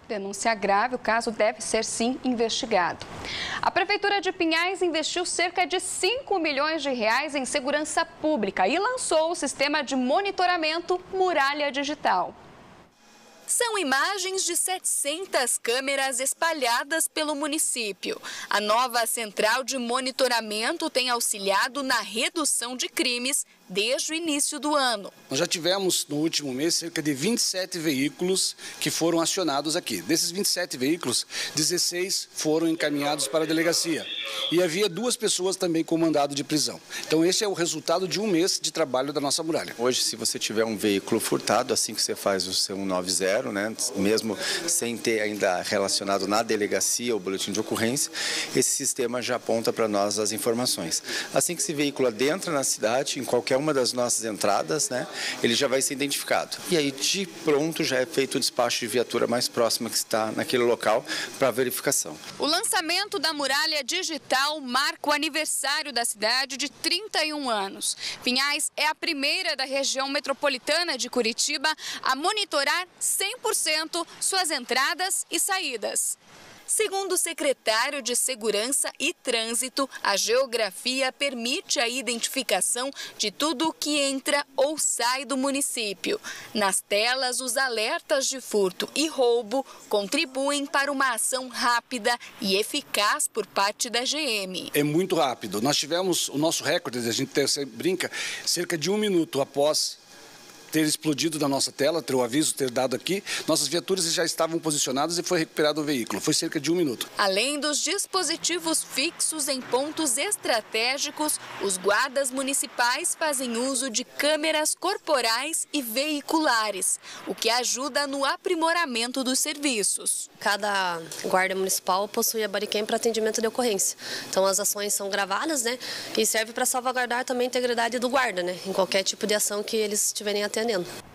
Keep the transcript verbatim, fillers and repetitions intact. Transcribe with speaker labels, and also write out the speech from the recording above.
Speaker 1: Denúncia grave, o caso deve ser sim investigado. A Prefeitura de Pinhais investiu cerca de cinco milhões de reais em segurança pública e lançou o sistema de monitoramento Muralha Digital.
Speaker 2: São imagens de setecentas câmeras espalhadas pelo município. A nova central de monitoramento tem auxiliado na redução de crimes desde o início do ano.
Speaker 3: Nós já tivemos no último mês cerca de vinte e sete veículos que foram acionados aqui. Desses vinte e sete veículos, dezesseis foram encaminhados para a delegacia. E havia duas pessoas também com mandado de prisão. Então esse é o resultado de um mês de trabalho da nossa muralha.
Speaker 4: Hoje, se você tiver um veículo furtado, assim que você faz o seu cento e noventa, né, mesmo sem ter ainda relacionado na delegacia o boletim de ocorrência, esse sistema já aponta para nós as informações. Assim que esse veículo adentra na cidade, em qualquer uma das nossas entradas, né, ele já vai ser identificado. E aí, de pronto, já é feito o despacho de viatura mais próxima que está naquele local para verificação.
Speaker 2: O lançamento da Muralha Digital marca o aniversário da cidade de trinta e um anos. Pinhais é a primeira da região metropolitana de Curitiba a monitorar cem por cento suas entradas e saídas. Segundo o secretário de Segurança e Trânsito, a geografia permite a identificação de tudo o que entra ou sai do município. Nas telas, os alertas de furto e roubo contribuem para uma ação rápida e eficaz por parte da G M.
Speaker 3: É muito rápido. Nós tivemos o nosso recorde, a gente ter, brinca, cerca de um minuto após ter explodido na nossa tela, ter o aviso ter dado aqui, nossas viaturas já estavam posicionadas e foi recuperado o veículo. Foi cerca de um minuto.
Speaker 2: Além dos dispositivos fixos em pontos estratégicos, os guardas municipais fazem uso de câmeras corporais e veiculares, o que ajuda no aprimoramento dos serviços.
Speaker 5: Cada guarda municipal possui a bodycam para atendimento de ocorrência. Então as ações são gravadas, né, e serve para salvaguardar também a integridade do guarda, né, em qualquer tipo de ação que eles estiverem atendendo.